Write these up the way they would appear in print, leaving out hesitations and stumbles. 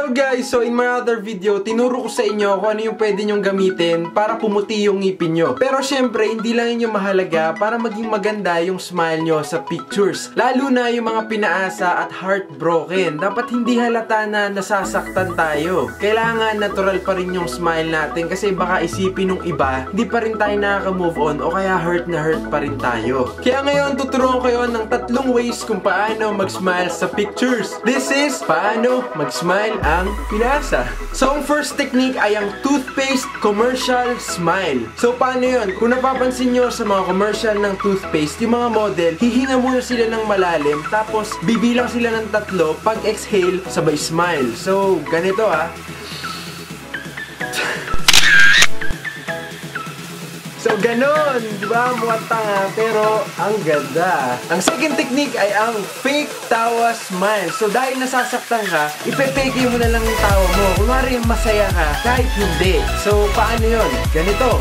Hello guys! So in my other video, tinuro ko sa inyo kung ano yung pwede nyong gamitin para pumuti yung ngipin nyo. Pero syempre, hindi lang yun yung mahalaga para maging maganda yung smile nyo sa pictures. Lalo na yung mga pinaasa at heartbroken. Dapat hindi halata na nasasaktan tayo. Kailangan natural pa rin yung smile natin kasi baka isipin ng iba, hindi pa rin tayo nakaka-move on o kaya hurt na hurt pa rin tayo. Kaya ngayon, tuturuan ko kayo ng 3 ways kung paano mag-smile sa pictures. This is paano mag-smile ang pinasa. So, ang first technique ay ang toothpaste commercial smile. So, paano yun? Kung napapansin nyo sa mga commercial ng toothpaste, yung mga model, hihinga muna sila ng malalim, tapos bibilang sila ng 3, pag exhale, sabay smile. So, ganito So, ganon! Diba? Mukhang tanga, pero ang ganda. Ang second technique ay ang fake tawa smile. So, dahil nasasaktan ka, ipepeke mo na lang yung tawa mo. Kunwari, masaya ka, kahit hindi. So, paano yun? Ganito.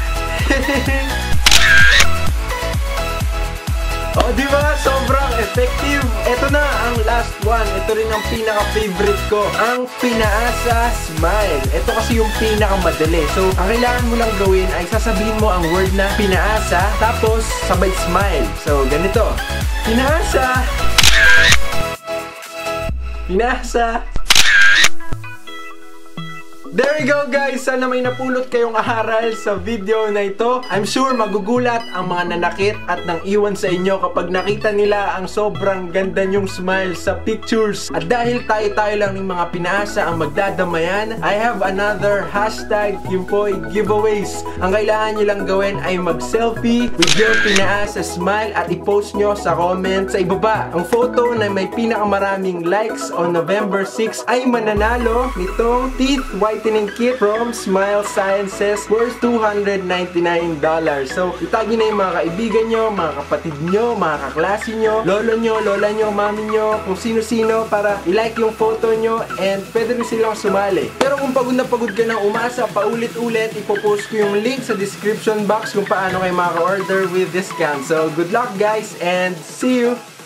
O, diba? Sobrang effective. Ito na ang last one. Ito rin ang pinaka-favorite ko. Ang pinaasa smile. Ito kasi yung pinaka-madali. So, ang kailangan mo lang gawin ay sasabihin mo ang word na pinaasa, tapos sabay smile. So, ganito. Pinaasa. Pinaasa. There you go guys! Sana may napulot kayong aral sa video na ito. I'm sure magugulat ang mga nanakit at nang iwan sa inyo kapag nakita nila ang sobrang ganda nyong smile sa pictures. At dahil tayo-tayo lang ng mga pinaasa ang magdadamayan, I have another hashtag, yung po giveaways. Ang kailangan nyo lang gawin ay mag-selfie with your pinaasa smile at i-post nyo sa comment sa ibaba. Ang photo na may pinakamaraming likes on November 6 ay mananalo nitong teeth whitening kit from Smile Sciences worth $299. So, itagi na yung mga kaibigan nyo, mga kapatid nyo, mga kaklase nyo, lolo nyo, lola nyo, mami nyo, kung sino-sino para i-like yung photo nyo and pwede rin silang sumali. Pero kung pagod na pagod ka ng umasa, paulit-ulit, ipopost ko yung link sa description box kung paano kayo maka-order with discount. So, good luck guys and see you!